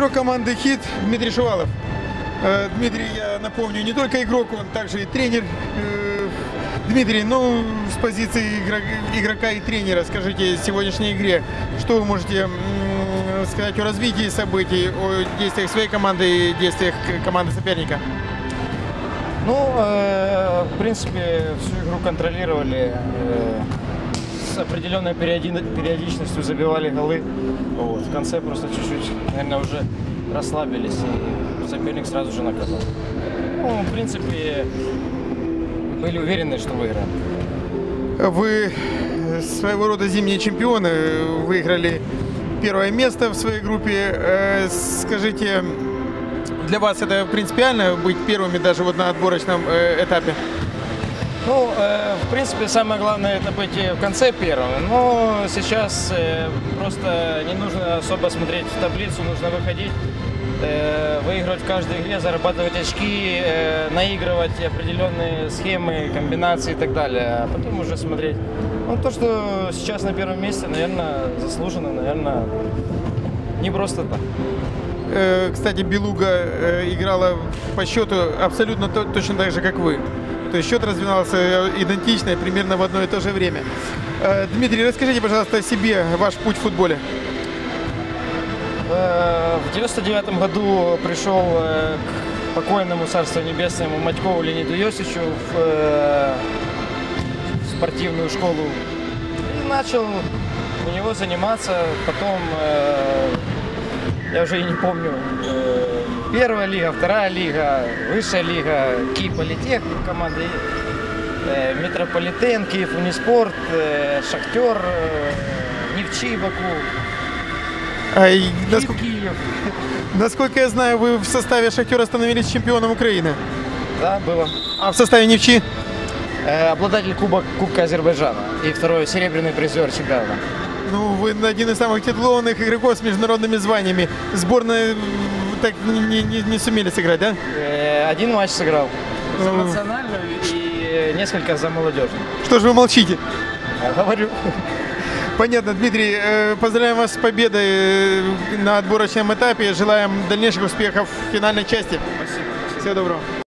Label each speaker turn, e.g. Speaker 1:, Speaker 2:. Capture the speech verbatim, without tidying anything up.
Speaker 1: игрок команды «Хит» Дмитрий Шувалов. Дмитрий, я напомню, не только игрок, он также и тренер. Дмитрий, ну, с позиции игрока и тренера, скажите, в сегодняшней игре, что вы можете сказать о развитии событий, о действиях своей команды и действиях команды соперника?
Speaker 2: Ну, э, в принципе, всю игру контролировали, э, с определенной периодичностью забивали голы. Вот. В конце просто чуть-чуть, наверное, уже расслабились, и соперник сразу же наказал. Ну, в принципе, были уверены, что выиграем.
Speaker 1: Вы своего рода зимние чемпионы, выиграли первое место в своей группе. Скажите, для вас это принципиально быть первыми даже вот на отборочном этапе?
Speaker 2: Ну, э, в принципе, самое главное это быть в конце первым. Но сейчас э, просто не нужно особо смотреть в таблицу, нужно выходить, э, выигрывать в каждой игре, зарабатывать очки, э, наигрывать определенные схемы, комбинации и так далее. А потом уже смотреть. Ну, то, что сейчас на первом месте, наверное, заслуженно, наверное, не просто так.
Speaker 1: Кстати, Белуга играла по счету абсолютно точно так же, как вы. То есть счет развивался идентично, примерно в одно и то же время. Дмитрий, расскажите, пожалуйста, о себе, ваш путь в футболе.
Speaker 2: В девяносто девятом году пришел к покойному Царству Небесному Матькову Леониду Йосичу в спортивную школу и начал у него заниматься. Потом, я уже и не помню, первая лига, вторая лига, высшая лига, Киев Политех, команды э, Метрополитен, Киев Униспорт, э, Шахтер, э, Нефчи Баку,
Speaker 1: а,
Speaker 2: Киев,
Speaker 1: насколько,
Speaker 2: Киев.
Speaker 1: Насколько я знаю, вы в составе Шахтера становились чемпионом Украины.
Speaker 2: Да, было.
Speaker 1: А в составе Нефчи?
Speaker 2: Э, обладатель кубок, Кубка Азербайджана и второй серебряный призер чемпионата.
Speaker 1: Ну, вы один из самых титулованных игроков с международными званиями. Сборная так не, не, не сумели сыграть, да?
Speaker 2: Э, один матч сыграл. За национальную и несколько за молодежную.
Speaker 1: Что же вы молчите?
Speaker 2: Я говорю.
Speaker 1: Понятно, Дмитрий. Поздравляем вас с победой на отборочном этапе. Желаем дальнейших успехов в финальной части.
Speaker 2: Спасибо.
Speaker 1: Всего доброго.